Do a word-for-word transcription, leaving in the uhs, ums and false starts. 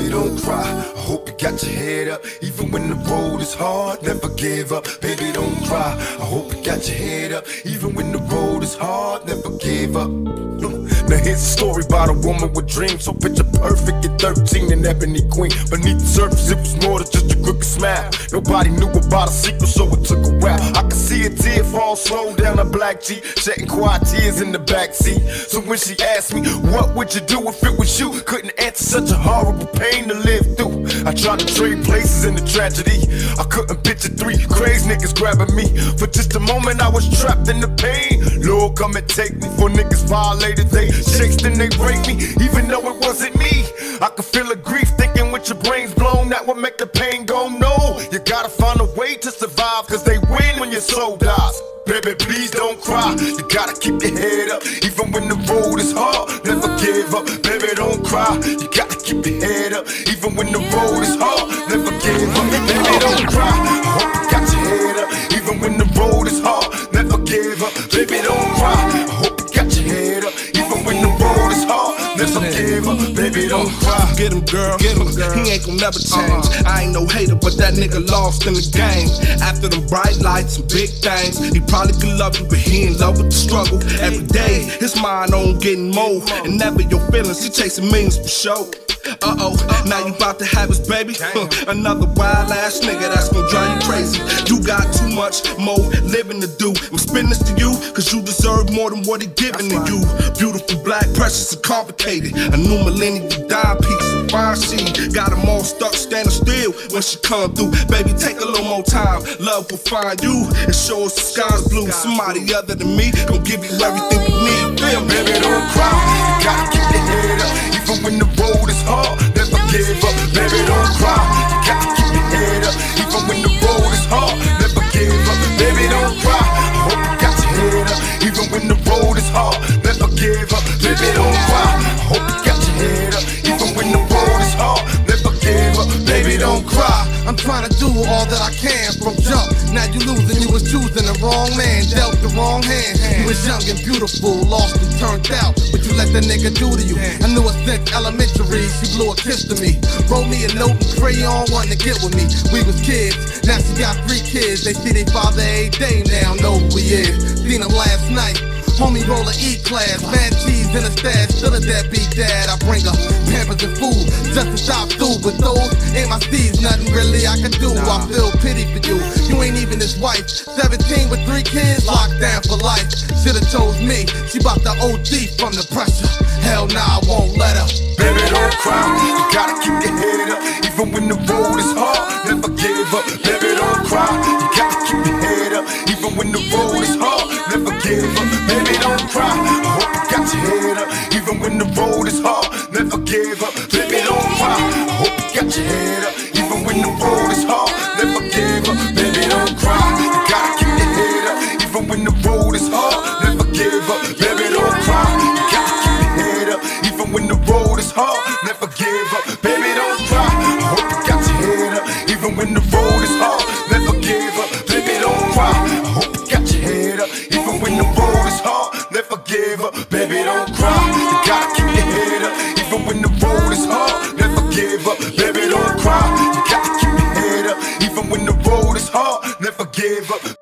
Baby, don't cry, I hope you got your head up. Even when the road is hard, never give up. Baby, don't cry, I hope you got your head up. Even when the road is hard, never give up. Now here's a story about a woman with dreams. So picture perfect at thirteen, an ebony queen. Beneath the surface it was more than just a crooked smile. Nobody knew about a secret, so it took a while. I could see a tear fall slow down her black cheek, shedding quiet tears in the backseat. So when she asked me, what would you do if it was you? Couldn't answer, such a horrible pain to live through. I tried to trade places in the tragedy. I couldn't picture three crazy niggas grabbing me. For just a moment I was trapped in the pain. Lord, come and take me. For niggas violated, they chased and they raped me, even though it wasn't me. I could feel the grief thinking with your brains blown, that would make the pain go. No, you gotta find a way to survive, cause they win when your soul dies. Baby, please don't cry, you gotta keep your head up. Even when the road is hard, never give up. Baby, don't cry, you gotta keep your head up. Even when the road is hard, never give up. Baby, don't cry, I hope you got your head up. Even when the road is hard, never give up. Baby, don't cry, I hope you got your head up. Even when the road is hard, never give up. Baby, don't cry. Get him, girl, get him, girl. He ain't gon' never change. I ain't no hater, but that nigga lost in the game. After them bright lights and big things, he probably could love you, but he in love with the struggle. Every day, his mind on getting more, and never your feelings. He chasing millions for show. Uh-oh, now you bout to have his baby. Huh, another wild ass nigga that's gon' drive you crazy. You got too much more living to do. I'm spinning this to you, cause you deserve more than what he giving to you. Beautiful, black, precious, and complicated. A new millennium dime piece of fine she got them all stuck standing still when she come through. Baby, take a little more time. Love will find you and show us the sky's blue. Somebody other than me gon' give you everything you need. Feel me? Baby, don't cry, you gotta keep your head up. Even when the road is hard, never give up. Baby, don't cry, you gotta keep your head up. Even when the road is hard, never give up. Baby, don't cry, I hope you got your head up. Even when the road is hard, never give up. Baby, don't cry, I hope you got your head up. Even when the road is hard, never give up. Baby, don't cry. I'm trying to do all that I can from jump. Now you losing, you was choosing the wrong man, dealt the wrong hand. You was young and beautiful, lost and turned out. But you let the nigga do to you. I knew her since elementary, she blew a kiss to me. Wrote me a note and crayon, wanting to get with me. We was kids, now she got three kids. They see their father every day now, know who he is. Seen him last night. Homie roll a E-class, mad cheese in a stash, still a deadbeat dad. I bring her Pampers and food, just to stop through. But those ain't my steeds, nothing really I can do. I feel pity for you, you ain't even his wife. Seventeen with three kids, locked down for life. Should've chose me, she bout to O D from the pressure. Hell nah, I won't let her. Baby, don't cry, you gotta keep your head up. Even when the road is hard, never give up. Baby, don't cry, you gotta keep your head up. Even when the road is hard, never give up. Baby, don't cry, I hope you got your head up. Even when the road is hard, never give up. Baby, don't cry, I hope you got your head up. Even when the road is hard, never give up. Baby, don't cry, you gotta keep your head up. Even when the road is hard, never give up. Baby, don't cry, you gotta keep your head up. Even when the road is hard, never give up. Baby, don't cry, I hope you got your head up. Even when the road is hard, never give up. Baby, don't cry, I hope you got your head up. Even when the road is hard, never give up. Baby, don't cry, you gotta keep your head up. Even when the road is hard, never give up. Baby, don't cry, you gotta keep your head up. Even when the road is hard, never give up.